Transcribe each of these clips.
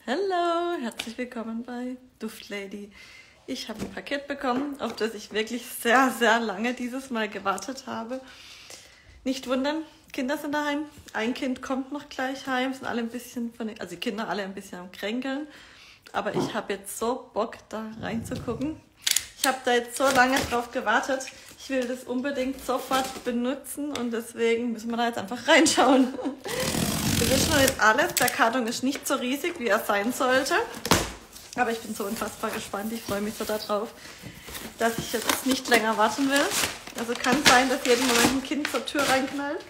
Hallo, herzlich willkommen bei Duftlady. Ich habe ein Paket bekommen, auf das ich wirklich sehr, sehr lange dieses Mal gewartet habe. Nicht wundern, Kinder sind daheim. Ein Kind kommt noch gleich heim, sind alle ein bisschen also die Kinder alle ein bisschen am Kränkeln. Aber ich habe jetzt so Bock, da reinzugucken. Ich habe da jetzt so lange drauf gewartet. Ich will das unbedingt sofort benutzen und deswegen müssen wir da jetzt einfach reinschauen. Wir wissen noch nicht alles. Der Karton ist nicht so riesig, wie er sein sollte. Aber ich bin so unfassbar gespannt. Ich freue mich so darauf, dass ich jetzt nicht länger warten will. Also kann sein, dass jeden Moment ein Kind zur Tür reinknallt.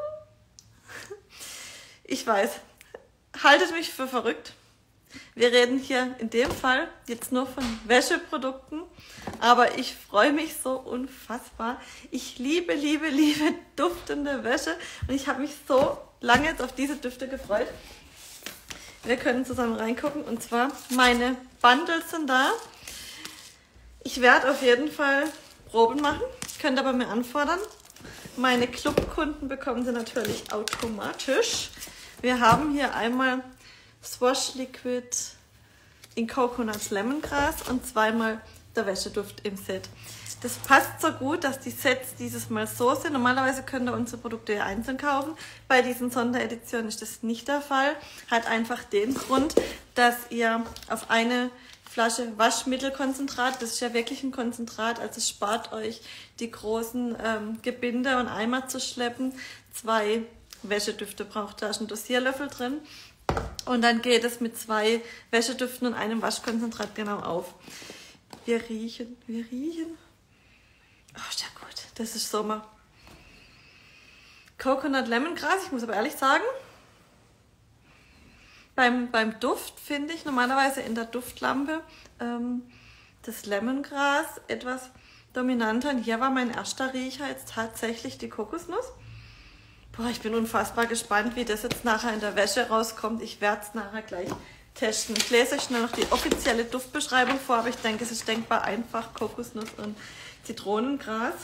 Ich weiß. Haltet mich für verrückt. Wir reden hier in dem Fall jetzt nur von Wäscheprodukten, aber ich freue mich so unfassbar. Ich liebe, liebe, liebe duftende Wäsche und ich habe mich so lange jetzt auf diese Düfte gefreut. Wir können zusammen reingucken und zwar meine Bundles sind da. Ich werde auf jeden Fall Proben machen, könnt aber mir anfordern. Meine Clubkunden bekommen sie natürlich automatisch. Wir haben hier einmal Swash Liquid in Coconut Lemongrass und zweimal der Wäscheduft im Set. Das passt so gut, dass die Sets dieses Mal so sind. Normalerweise könnt ihr unsere Produkte ja einzeln kaufen. Bei diesen Sondereditionen ist das nicht der Fall. Hat einfach den Grund, dass ihr auf eine Flasche Waschmittelkonzentrat, das ist ja wirklich ein Konzentrat, also es spart euch die großen Gebinde und Eimer zu schleppen. 2 Wäschedüfte braucht, da ist ein Dosierlöffel drin. Und dann geht es mit 2 Wäschedüften und einem Waschkonzentrat genau auf. Wir riechen. Oh, ist ja gut. Das ist Sommer. Coconut Lemongrass, ich muss aber ehrlich sagen, beim Duft finde ich normalerweise in der Duftlampe das Lemongras etwas dominanter. Und hier war mein erster Riecher jetzt tatsächlich die Kokosnuss. Boah, ich bin unfassbar gespannt, wie das jetzt nachher in der Wäsche rauskommt. Ich werde es nachher gleich testen. Ich lese euch schnell noch die offizielle Duftbeschreibung vor, aber ich denke, es ist denkbar einfach. Kokosnuss und Zitronengras.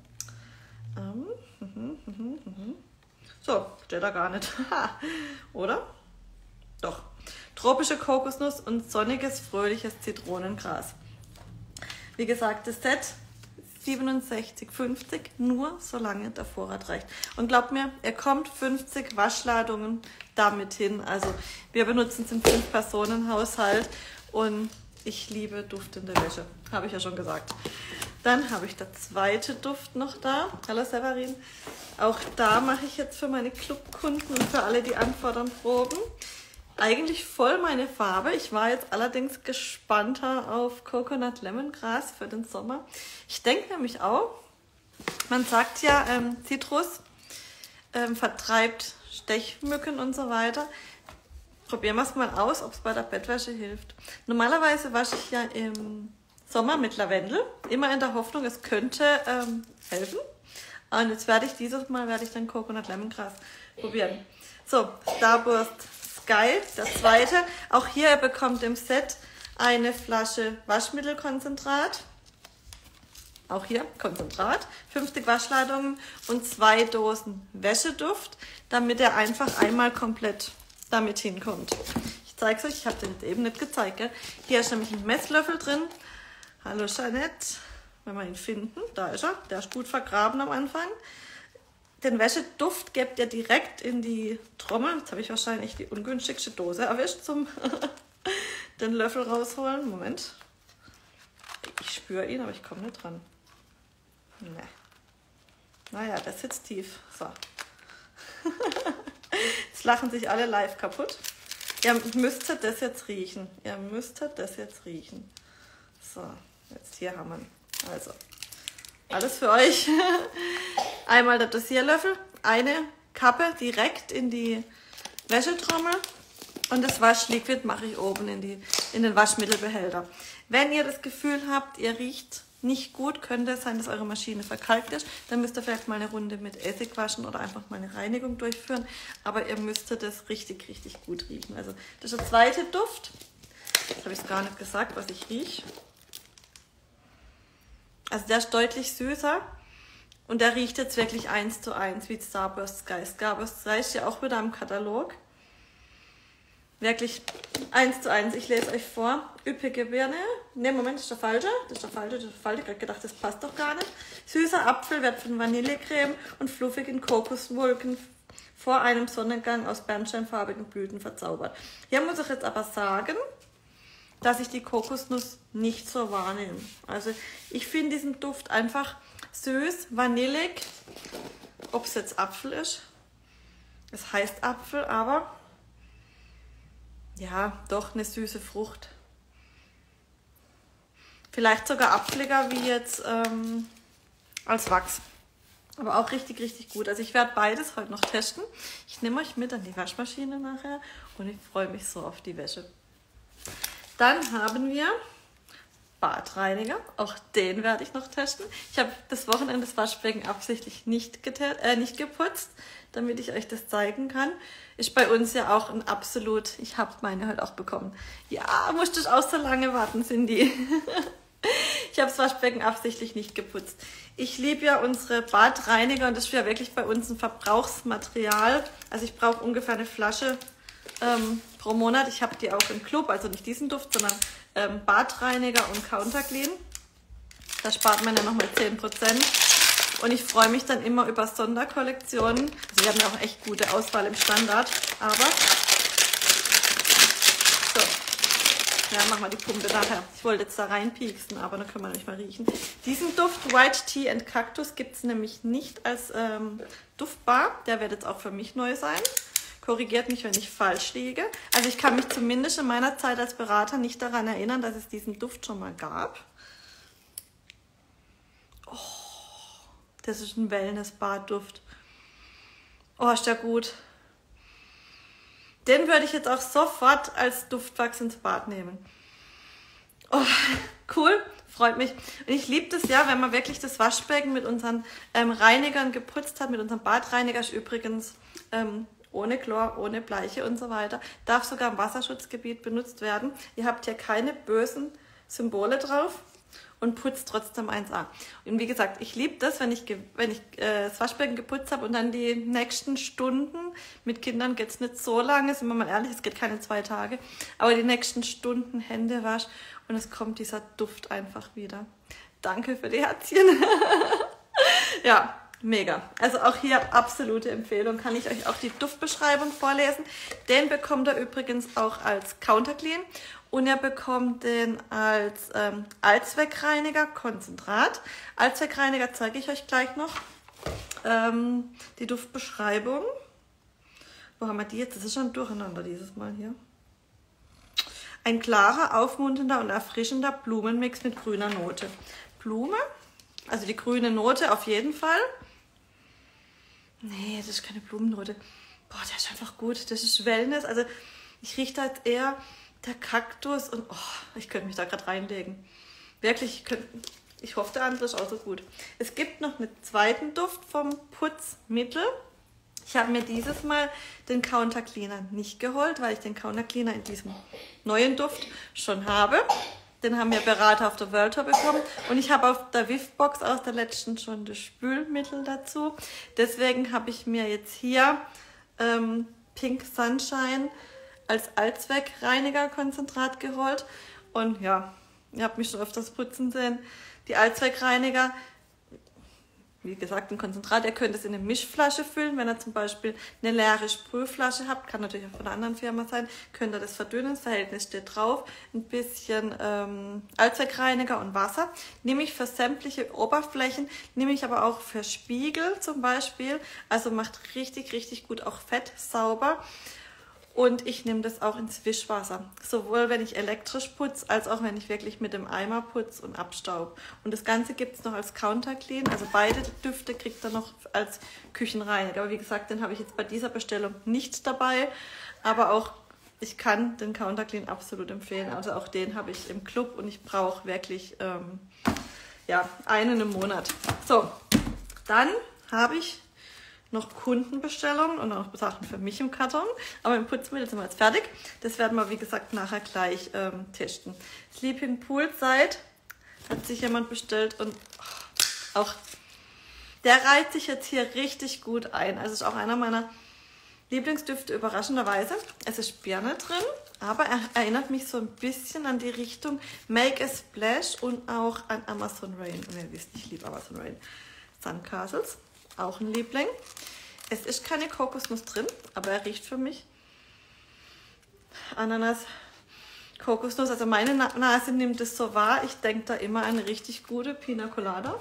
So, steht da gar nicht. Oder? Doch. Tropische Kokosnuss und sonniges, fröhliches Zitronengras. Wie gesagt, das Set 67,50, nur solange der Vorrat reicht. Und glaubt mir, ihr kommt 50 Waschladungen damit hin. Also wir benutzen es im 5-Personen-Haushalt und ich liebe duftende Wäsche, habe ich ja schon gesagt. Dann habe ich der zweite Duft noch da. Hallo Severin. Auch da mache ich jetzt für meine Clubkunden und für alle, die anfordern, Proben. Eigentlich voll meine Farbe. Ich war jetzt allerdings gespannter auf Coconut Lemongrass für den Sommer. Ich denke nämlich auch, man sagt ja, Zitrus vertreibt Stechmücken und so weiter. Probieren wir es mal aus, ob es bei der Bettwäsche hilft. Normalerweise wasche ich ja im Sommer mit Lavendel, immer in der Hoffnung, es könnte helfen. Und jetzt dieses Mal werde ich dann Coconut Lemongrass probieren. So, Starburst Sky, der zweite. Auch hier bekommt im Set eine Flasche Waschmittelkonzentrat. Auch hier Konzentrat, 50 Waschladungen und 2 Dosen Wäscheduft, damit er einfach einmal komplett damit hinkommt. Ich zeige es euch, ich habe den eben nicht gezeigt. Gell? Hier ist nämlich ein Messlöffel drin. Hallo Jeanette, wenn wir ihn finden, da ist er, der ist gut vergraben am Anfang. Den Wäscheduft gebt ihr direkt in die Trommel. Jetzt habe ich wahrscheinlich die ungünstigste Dose erwischt zum den Löffel rausholen. Moment. Ich spüre ihn, aber ich komme nicht dran. Nee. Naja, der sitzt tief. So. Jetzt lachen sich alle live kaputt. Ihr müsstet das jetzt riechen. So, jetzt hier haben wir ihn. Also, alles für euch. Einmal der Dosierlöffel, eine Kappe direkt in die Wäschetrommel und das Waschliquid mache ich oben in den Waschmittelbehälter. Wenn ihr das Gefühl habt, ihr riecht nicht gut, könnte es sein, dass eure Maschine verkalkt ist. Dann müsst ihr vielleicht mal eine Runde mit Essig waschen oder einfach mal eine Reinigung durchführen. Aber ihr müsstet das richtig, richtig gut riechen. Also das ist der zweite Duft. Jetzt habe ich es gar nicht gesagt, was ich rieche. Also der ist deutlich süßer. Und der riecht jetzt wirklich 1:1 wie Starburst Sky. Starburst Sky ist ja auch wieder im Katalog. Wirklich 1:1. Ich lese euch vor. Üppige Birne. Ne, Moment, das ist der falsche. Das ist der falsche. Ich habe gerade gedacht, das passt doch gar nicht. Süßer Apfel wird von Vanillecreme und fluffigen Kokoswolken vor einem Sonnengang aus bernsteinfarbigen Blüten verzaubert. Hier muss ich jetzt aber sagen, dass ich die Kokosnuss nicht so wahrnehme. Also ich finde diesen Duft einfach süß, vanillig. Ob es jetzt Apfel ist? Es heißt Apfel, aber ja, doch eine süße Frucht. Vielleicht sogar apfeliger wie jetzt als Wachs. Aber auch richtig, richtig gut. Also ich werde beides heute noch testen. Ich nehme euch mit an die Waschmaschine nachher und ich freue mich so auf die Wäsche. Dann haben wir Badreiniger. Auch den werde ich noch testen. Ich habe das Wochenende das Waschbecken absichtlich nicht geputzt, damit ich euch das zeigen kann. Ist bei uns ja auch ein absolut, ich habe meine halt auch bekommen. Ja, musste ich auch so lange warten, Cindy. Ich habe das Waschbecken absichtlich nicht geputzt. Ich liebe ja unsere Badreiniger und das ist ja wirklich bei uns ein Verbrauchsmaterial. Also ich brauche ungefähr eine Flasche pro Monat. Ich habe die auch im Club, also nicht diesen Duft, sondern Badreiniger und Counter Clean. Da spart man ja nochmal 10%. Und ich freue mich dann immer über Sonderkollektionen. Also wir haben ja auch echt gute Auswahl im Standard. Aber so, ja, machen wir die Pumpe nachher. Ich wollte jetzt da reinpieksen, aber dann können wir nicht mal riechen. Diesen Duft White Tea and Cactus gibt es nämlich nicht als Duftbar. Der wird jetzt auch für mich neu sein. Korrigiert mich, wenn ich falsch liege. Also ich kann mich zumindest in meiner Zeit als Berater nicht daran erinnern, dass es diesen Duft schon mal gab. Oh, das ist ein Wellness-Bad-Duft. Oh, ist der gut. Den würde ich jetzt auch sofort als Duftwachs ins Bad nehmen. Oh, cool, freut mich. Und ich liebe das ja, wenn man wirklich das Waschbecken mit unseren Reinigern geputzt hat. Mit unserem Badreiniger ist übrigens ohne Chlor, ohne Bleiche und so weiter. Darf sogar im Wasserschutzgebiet benutzt werden. Ihr habt hier keine bösen Symbole drauf und putzt trotzdem 1A. Und wie gesagt, ich liebe das, wenn ich das Waschbecken geputzt habe und dann die nächsten Stunden, mit Kindern geht es nicht so lange, sind wir mal ehrlich, es geht keine 2 Tage, aber die nächsten Stunden Händewasch und es kommt dieser Duft einfach wieder. Danke für die Herzchen. Ja. Mega. Also auch hier absolute Empfehlung. Kann ich euch auch die Duftbeschreibung vorlesen. Den bekommt ihr übrigens auch als Counter Clean und ihr bekommt den als Allzweckreiniger Konzentrat. Allzweckreiniger zeige ich euch gleich noch. Die Duftbeschreibung. Wo haben wir die jetzt? Das ist schon durcheinander dieses Mal hier. Ein klarer, aufmunternder und erfrischender Blumenmix mit grüner Note. Blume, also die grüne Note auf jeden Fall. Nee, das ist keine Blumennote. Boah, der ist einfach gut. Das ist Wellness. Also ich rieche da jetzt eher der Kaktus und oh, ich könnte mich da gerade reinlegen. Wirklich, ich hoffe, der andere ist auch so gut. Es gibt noch einen zweiten Duft vom Putzmittel. Ich habe mir dieses Mal den Counter Cleaner nicht geholt, weil ich den Counter Cleaner in diesem neuen Duft schon habe. Den haben wir Berater auf der World Tour bekommen. Und ich habe auf der Wifbox aus der letzten schon das Spülmittel dazu. Deswegen habe ich mir jetzt hier Pink Sunshine als Allzweckreiniger-Konzentrat geholt. Und ja, ihr habt mich schon öfters putzen sehen. Die Allzweckreiniger, wie gesagt, ein Konzentrat. Ihr könnt es in eine Mischflasche füllen. Wenn ihr zum Beispiel eine leere Sprühflasche habt, kann natürlich auch von einer anderen Firma sein, könnt ihr das verdünnen. Das Verhältnis steht drauf. Ein bisschen Allzweckreiniger und Wasser. Nehme ich für sämtliche Oberflächen, nehme ich aber auch für Spiegel zum Beispiel. Also macht richtig, richtig gut auch Fett sauber. Und ich nehme das auch ins Wischwasser, sowohl wenn ich elektrisch putze, als auch wenn ich wirklich mit dem Eimer putze und abstaub. Und das Ganze gibt es noch als Counter Clean, also beide Düfte kriegt ihr noch als Küchenreiniger. Aber wie gesagt, den habe ich jetzt bei dieser Bestellung nicht dabei, aber auch ich kann den Counter Clean absolut empfehlen. Also auch den habe ich im Club und ich brauche wirklich ja, einen im Monat. So, dann habe ich noch Kundenbestellungen und auch Sachen für mich im Karton. Aber im Putzmittel sind wir jetzt fertig. Das werden wir, wie gesagt, nachher gleich testen. Sleeping Poolside hat sich jemand bestellt und auch der reiht sich jetzt hier richtig gut ein. Also ist auch einer meiner Lieblingsdüfte überraschenderweise. Es ist Birne drin, aber er erinnert mich so ein bisschen an die Richtung Make a Splash und auch an Amazon Rain. Und ihr wisst, ich liebe Amazon Rain. Sandcastles, auch ein Liebling. Es ist keine Kokosnuss drin, aber er riecht für mich Ananas, Kokosnuss. Also meine Nase nimmt es so wahr. Ich denke da immer an eine richtig gute Pina Colada.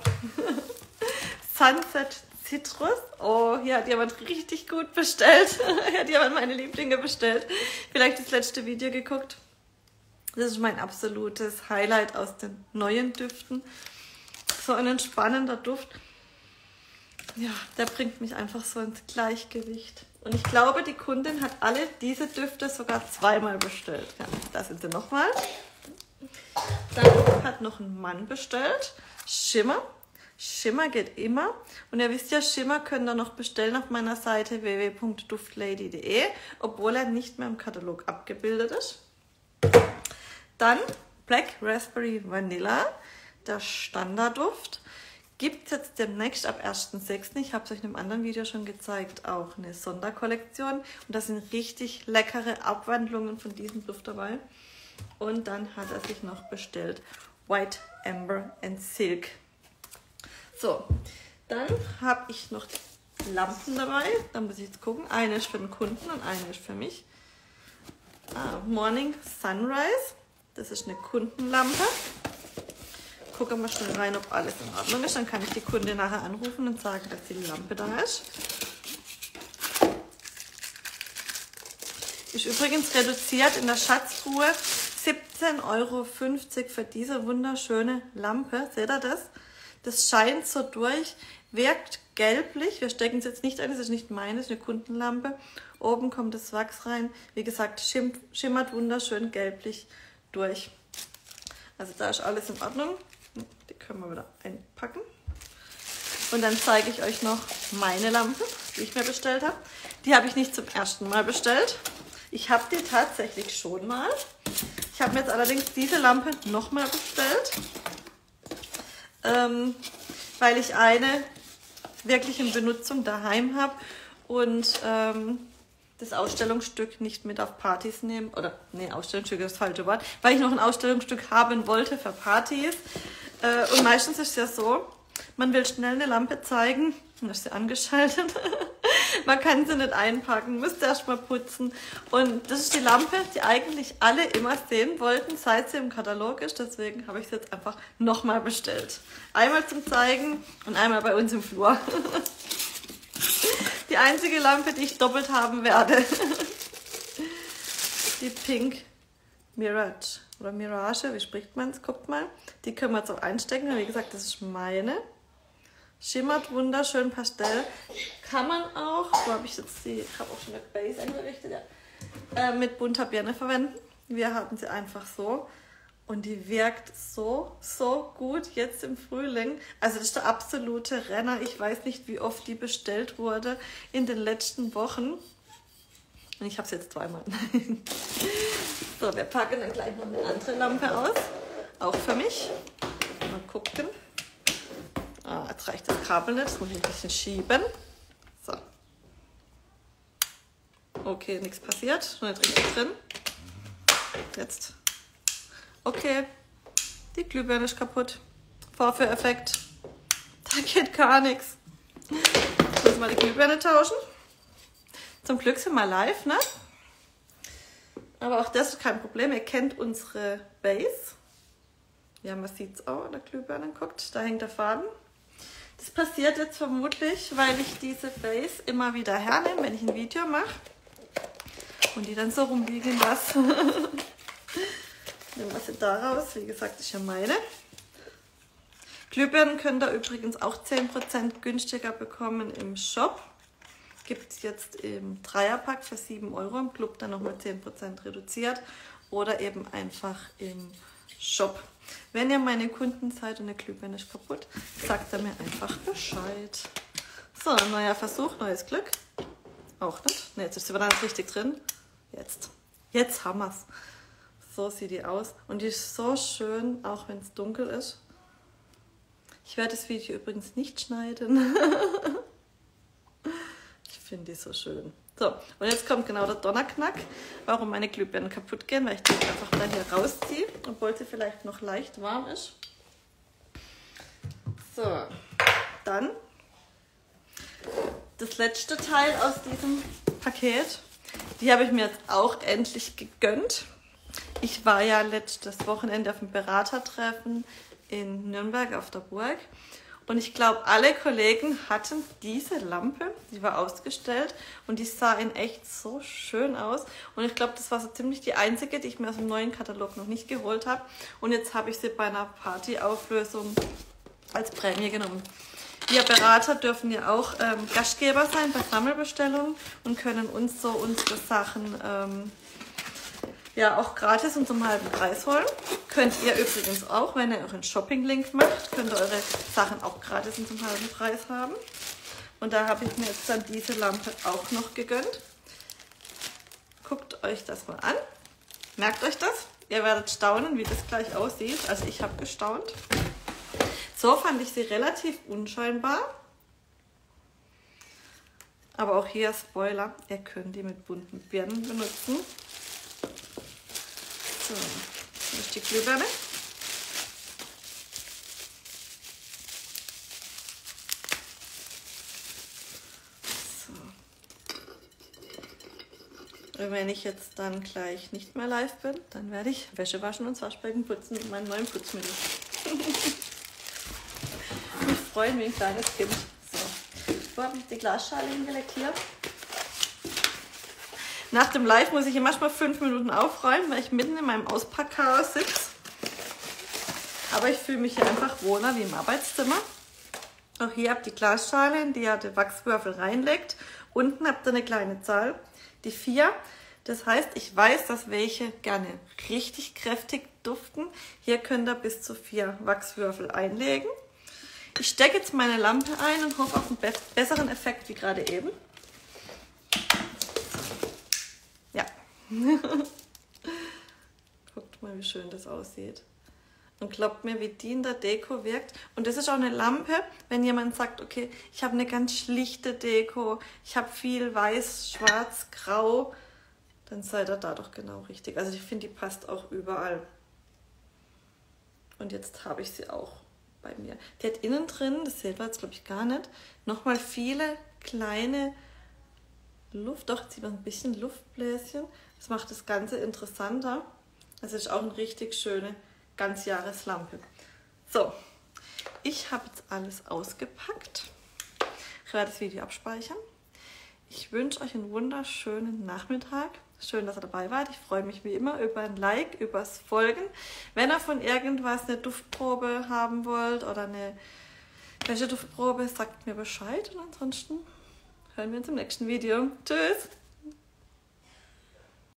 Sunset Citrus. Oh, hier hat jemand richtig gut bestellt. Hier hat jemand meine Lieblinge bestellt. Vielleicht das letzte Video geguckt. Das ist mein absolutes Highlight aus den neuen Düften. So ein entspannender Duft. Ja, der bringt mich einfach so ins Gleichgewicht. Und ich glaube, die Kundin hat alle diese Düfte sogar zweimal bestellt. Ja, da sind sie nochmal. Dann hat noch ein Mann bestellt. Schimmer. Schimmer geht immer. Und ihr wisst ja, Schimmer könnt ihr noch bestellen auf meiner Seite www.duftlady.de, obwohl er nicht mehr im Katalog abgebildet ist. Dann Black Raspberry Vanilla, der Standardduft. Gibt es jetzt demnächst ab 1.6., ich habe es euch in einem anderen Video schon gezeigt, auch eine Sonderkollektion. Und da sind richtig leckere Abwandlungen von diesem Duft dabei. Und dann hat er sich noch bestellt White Amber and Silk. So, dann habe ich noch Lampen dabei. Da muss ich jetzt gucken. Eine ist für den Kunden und eine ist für mich. Morning Sunrise. Das ist eine Kundenlampe. Gucken wir schnell rein, ob alles in Ordnung ist. Dann kann ich die Kundin nachher anrufen und sagen, dass die Lampe da ist. Ist übrigens reduziert in der Schatztruhe 17,50 € für diese wunderschöne Lampe. Seht ihr das? Das scheint so durch, wirkt gelblich. Wir stecken es jetzt nicht ein, das ist nicht meine, das ist eine Kundenlampe. Oben kommt das Wachs rein. Wie gesagt, schimmert wunderschön gelblich durch. Also da ist alles in Ordnung. Die können wir wieder einpacken. Und dann zeige ich euch noch meine Lampe, die ich mir bestellt habe. Die habe ich nicht zum ersten Mal bestellt. Ich habe die tatsächlich schon mal. Ich habe mir jetzt allerdings diese Lampe nochmal bestellt, weil ich eine wirklich in Benutzung daheim habe und das Ausstellungsstück nicht mit auf Partys nehmen, oder nee, Ausstellungsstück ist das falsche Wort, weil ich noch ein Ausstellungsstück haben wollte für Partys. Und meistens ist es ja so, man will schnell eine Lampe zeigen, dann ist sie angeschaltet. Man kann sie nicht einpacken, müsste erst mal putzen. Und das ist die Lampe, die eigentlich alle immer sehen wollten, seit sie im Katalog ist. Deswegen habe ich sie jetzt einfach nochmal bestellt. Einmal zum Zeigen und einmal bei uns im Flur. Die einzige Lampe, die ich doppelt haben werde. Die Pink Mirage oder Mirage, wie spricht man es? Guckt mal. Die können wir jetzt auch einstecken. Wie gesagt, das ist meine. Schimmert wunderschön Pastell. Kann man auch, wo habe ich jetzt die, ich habe auch schon eine Base eingerichtet, ja, mit bunter Birne verwenden. Wir hatten sie einfach so. Und die wirkt so gut jetzt im Frühling. Also das ist der absolute Renner. Ich weiß nicht, wie oft die bestellt wurde in den letzten Wochen. Und ich habe es jetzt zweimal. So, wir packen dann gleich noch eine andere Lampe aus. Auch für mich. Mal gucken. Jetzt reicht das Kabel nicht. Das muss ich ein bisschen schieben. So. Okay, nichts passiert. Noch nicht richtig drin. Jetzt. Okay, die Glühbirne ist kaputt. Vorführeffekt. Da geht gar nichts. Jetzt müssen wir die Glühbirne tauschen. Zum Glück sind wir live, ne? Aber auch das ist kein Problem. Ihr kennt unsere Base. Ja, man sieht es auch an der Glühbirne. Guckt, da hängt der Faden. Das passiert jetzt vermutlich, weil ich diese Base immer wieder hernehme, wenn ich ein Video mache. Und die dann so rumliegen lasse. Nehmen wir sie da raus. Wie gesagt, ist ja meine. Glühbirnen könnt ihr übrigens auch 10% günstiger bekommen im Shop. Gibt es jetzt im Dreierpack für 7 € im Club, dann nochmal 10% reduziert. Oder eben einfach im Shop. Wenn ihr meine Kunden seid und eine Glühbirne ist kaputt, sagt ihr mir einfach Bescheid. So, ein neuer Versuch, neues Glück. Auch nicht. Ne, jetzt ist sie wieder nicht richtig drin. Jetzt haben wir es. So sieht die aus. Und die ist so schön, auch wenn es dunkel ist. Ich werde das Video übrigens nicht schneiden. Ich finde die so schön. So, und jetzt kommt genau der Donnerknack, warum meine Glühbirnen kaputt gehen, weil ich die einfach mal hier rausziehe, obwohl sie vielleicht noch leicht warm ist. So, dann das letzte Teil aus diesem Paket. Die habe ich mir jetzt auch endlich gegönnt. Ich war ja letztes Wochenende auf dem Beratertreffen in Nürnberg auf der Burg. Und ich glaube, alle Kollegen hatten diese Lampe, die war ausgestellt und die sah in echt so schön aus. Und ich glaube, das war so ziemlich die einzige, die ich mir aus dem neuen Katalog noch nicht geholt habe. Und jetzt habe ich sie bei einer Partyauflösung als Prämie genommen. Wir Berater dürfen ja auch Gastgeber sein bei Sammelbestellungen und können uns so unsere Sachen ja auch gratis und zum halben Preis holen. Könnt ihr übrigens auch, wenn ihr euren Shopping-Link macht, könnt ihr eure Sachen auch gratis und zum halben Preis haben. Und da habe ich mir jetzt dann diese Lampe auch noch gegönnt. Guckt euch das mal an. Merkt euch das. Ihr werdet staunen, wie das gleich aussieht. Also ich habe gestaunt. So fand ich sie relativ unscheinbar. Aber auch hier Spoiler, ihr könnt die mit bunten Birnen benutzen. So, hier ist die Glühbirne. So. Und wenn ich jetzt dann gleich nicht mehr live bin, dann werde ich Wäsche waschen und Waschbecken putzen mit meinem neuen Putzmittel. Ich freue mich wie ein kleines Kind. So, wo habe ich die Glasschale hingelegt? Hier. Nach dem Live muss ich hier manchmal 5 Minuten aufräumen, weil ich mitten in meinem Auspackchaos sitze. Aber ich fühle mich hier einfach wohler wie im Arbeitszimmer. Auch hier habt ihr die Glasschale, in die ihr den Wachswürfel reinlegt. Unten habt ihr eine kleine Zahl, die 4. Das heißt, ich weiß, dass welche gerne richtig kräftig duften. Hier könnt ihr bis zu 4 Wachswürfel einlegen. Ich stecke jetzt meine Lampe ein und hoffe auf einen besseren Effekt wie gerade eben. Ja. Guckt mal, wie schön das aussieht. Und glaubt mir, wie die in der Deko wirkt. Und das ist auch eine Lampe, wenn jemand sagt, okay, ich habe eine ganz schlichte Deko, ich habe viel weiß, schwarz, grau, dann seid ihr da doch genau richtig. Also ich finde, die passt auch überall. Und jetzt habe ich sie auch bei mir. Die hat innen drin, das seht ihr jetzt glaube ich gar nicht, nochmal viele kleine Luft, doch, jetzt sieht man ein bisschen Luftbläschen. Das macht das Ganze interessanter. Das ist auch eine richtig schöne Ganzjahreslampe. So, ich habe jetzt alles ausgepackt. Ich werde das Video abspeichern. Ich wünsche euch einen wunderschönen Nachmittag. Schön, dass ihr dabei wart. Ich freue mich wie immer über ein Like, übers Folgen. Wenn ihr von irgendwas eine Duftprobe haben wollt oder eine Wäscheduftprobe, sagt mir Bescheid. Und ansonsten hören wir uns im nächsten Video. Tschüss!